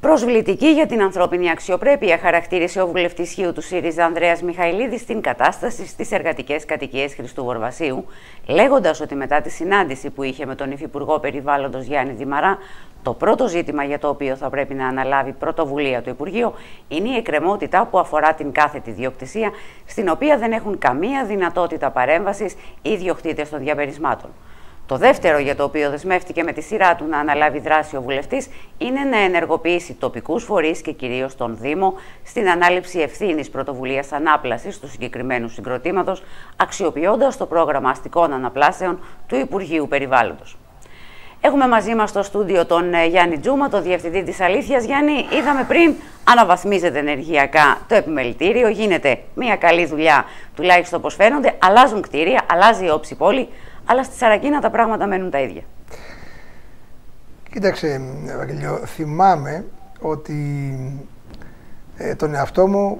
Προσβλητική για την ανθρώπινη αξιοπρέπεια χαρακτήρισε ο βουλευτής Χίου του ΣΥΡΙΖΑ Ανδρέας Μιχαηλίδης την κατάσταση στις εργατικές κατοικίες Χριστού Βορβασίου, λέγοντας ότι μετά τη συνάντηση που είχε με τον Υφυπουργό Περιβάλλοντος Γιάννη Δημαρά, το πρώτο ζήτημα για το οποίο θα πρέπει να αναλάβει πρωτοβουλία το Υπουργείο είναι η εκκρεμότητα που αφορά την κάθετη ιδιοκτησία, στην οποία δεν έχουν καμία δυνατότητα παρέμβασης οι ιδιοκτήτες των διαμερισμάτων. Το δεύτερο για το οποίο δεσμεύτηκε με τη σειρά του να αναλάβει δράση ο βουλευτής είναι να ενεργοποιήσει τοπικούς φορείς και κυρίως τον Δήμο στην ανάληψη ευθύνης πρωτοβουλίας ανάπλασης του συγκεκριμένου συγκροτήματος, αξιοποιώντας το πρόγραμμα αστικών αναπλάσεων του Υπουργείου Περιβάλλοντος. Έχουμε μαζί μας στο στούντιο τον Γιάννη Τζούμα, το Διευθυντή της Αλήθειας. Γιάννη, είδαμε πριν, αναβαθμίζεται ενεργειακά το επιμελητήριο, γίνεται μια καλή δουλειά, τουλάχιστον όπως φαίνονται, αλλάζουν κτίρια, αλλάζει η όψη πόλη, αλλά στη Σαρακίνα τα πράγματα μένουν τα ίδια. Κοίταξε, Ευαγγελιό, θυμάμαι ότι τον εαυτό μου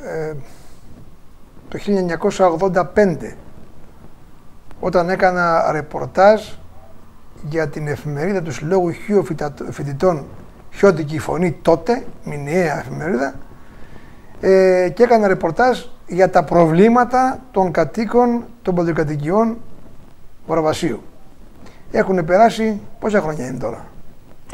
το 1985, όταν έκανα ρεπορτάζ για την εφημερίδα του Συλλόγου Χίου Φοιτητών Χιώτικη Φωνή, τότε, μηνιαία εφημερίδα, και έκανα ρεπορτάζ για τα προβλήματα των κατοίκων των πολυκατοικιών Βορβασίου. Έχουν περάσει, πόσα χρόνια είναι τώρα? 35,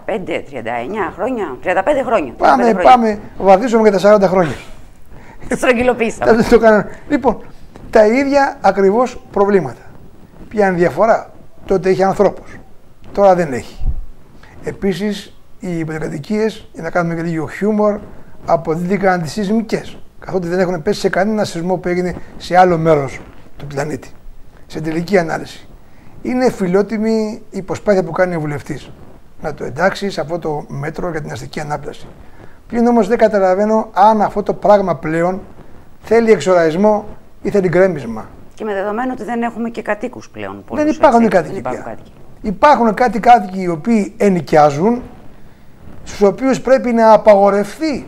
39 χρόνια, 35 χρόνια. Πάμε, βαδίζουμε για τα 40 χρόνια. Στρογγυλοποίησαμε. Λοιπόν, τα ίδια ακριβώς προβλήματα. Ποια είναι διαφορά? Τότε είχε ανθρώπους, τώρα δεν έχει. Επίσης, οι πολυκατοικίες, για να κάνουμε και λίγο χιούμορ, αποδείχθηκαν αντισυσμικές, καθότι δεν έχουν πέσει σε κανένα σεισμό που έγινε σε άλλο μέρος του πλανήτη. Σε τελική ανάλυση, είναι φιλότιμη η προσπάθεια που κάνει ο βουλευτής να το εντάξει σε αυτό το μέτρο για την αστική ανάπλαση. Πλην όμως δεν καταλαβαίνω αν αυτό το πράγμα πλέον θέλει εξοραϊσμό ή θέλει γκρέμισμα. Και με δεδομένο ότι δεν έχουμε και κατοίκους πλέον. Δεν υπάρχουν κάτοικοι. Υπάρχουν κάτι κάτοικοι οι οποίοι ενοικιάζουν, στους οποίους πρέπει να απαγορευτεί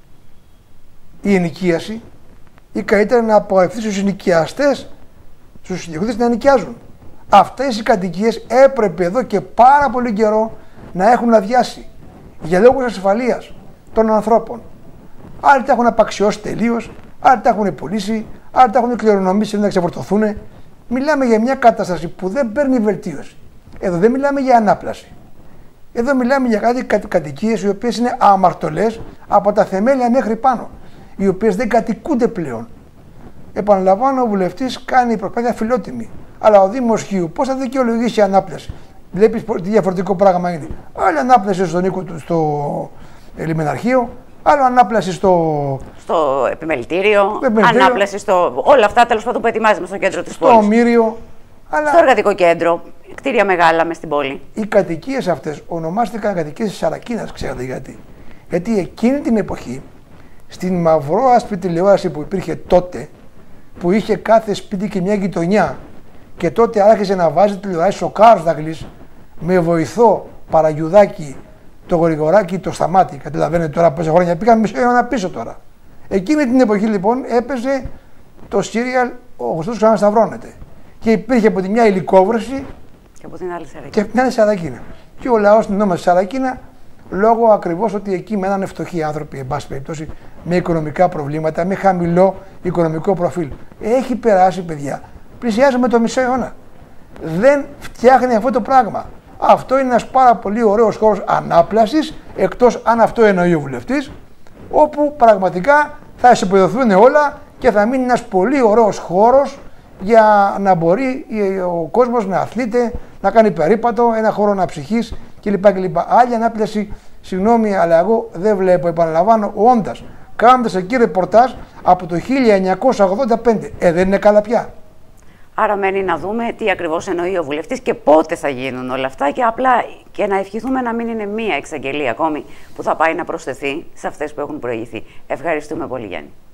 η ενοικίαση ή καλύτερα να απαγορευτεί στους ενοικιαστές, στους ιδιοκτήτες να ενοικιάζουν. Αυτές οι κατοικίες έπρεπε εδώ και πάρα πολύ καιρό να έχουν αδειάσει για λόγους ασφαλείας των ανθρώπων. Άλλοι τα έχουν απαξιώσει τελείως, άλλοι τα έχουν πουλήσει, άλλοι τα έχουν κληρονομήσει να ξεφορτωθούν. Μιλάμε για μια κατάσταση που δεν παίρνει βελτίωση. Εδώ δεν μιλάμε για ανάπλαση. Εδώ μιλάμε για κατοικίες οι οποίες είναι αμαρτωλές από τα θεμέλια μέχρι πάνω, οι οποίες δεν κατοικούνται πλέον. Επαναλαμβάνω, ο βουλευτής κάνει προσπάθεια φιλότιμη. Αλλά ο Δήμος Χίου πώς θα δικαιολογήσει ανάπλαση? Βλέπεις τι διαφορετικό πράγμα είναι. Άλλο ανάπλαση στον οίκο του στο λιμεναρχείο, άλλο ανάπλαση στο επιμελητήριο, ανάπλαση στο. Όλα αυτά τέλος πάντων που ετοιμάζουμε στο κέντρο της πόλης. Στο ομήριο. Αλλά στο εργατικό κέντρο, κτίρια μεγάλα μες στην πόλη. Οι κατοικίες αυτές ονομάστηκαν κατοικίες της Σαρακίνας, ξέρετε γιατί? Γιατί εκείνη την εποχή, στην μαυρόασπρη τηλεόραση που υπήρχε τότε, που είχε κάθε σπίτι και μια γειτονιά, και τότε άρχισε να βάζει τηλεοράσει ο Κάρδαγλης με βοηθό Παραγιουδάκη, το Γρηγοράκη, το Σταμάτη. Καταλαβαίνετε τώρα πόσα χρόνια πήγαμε, μισό αιώνα πίσω τώρα. Εκείνη την εποχή λοιπόν έπαιζε το σύριαλ Ο Χριστός Ξανασταυρώνεται. Και υπήρχε από τη μια υλικόβρωση και από την άλλη Σαρακίνα. Και από την άλλη Σαρακίνα. Και ο λαός την ονόμασε Σαρακίνα λόγω ακριβώς ότι εκεί μένανε φτωχοί άνθρωποι, εν πάση περιπτώσει, με οικονομικά προβλήματα, με χαμηλό οικονομικό προφίλ. Έχει περάσει, παιδιά. Πλησιάζουμε το μισό αιώνα. Δεν φτιάχνει αυτό το πράγμα. Αυτό είναι ένας πάρα πολύ ωραίος χώρος ανάπλασης, εκτός αν αυτό εννοεί ο βουλευτής, όπου πραγματικά θα συμπληρωθούν όλα και θα μείνει ένας πολύ ωραίος χώρος για να μπορεί ο κόσμος να αθλείται, να κάνει περίπατο, ένα χώρο αναψυχής κλπ. Άλλη ανάπλαση, συγγνώμη, αλλά εγώ δεν βλέπω, επαναλαμβάνω, όντας, κάνοντας εκεί ρεπορτάζ από το 1985. Δεν είναι καλά πια. Άρα μένει να δούμε τι ακριβώς εννοεί ο βουλευτής και πότε θα γίνουν όλα αυτά και απλά και να ευχηθούμε να μην είναι μία εξαγγελία ακόμη που θα πάει να προσθεθεί σε αυτές που έχουν προηγηθεί. Ευχαριστούμε πολύ, Γιάννη.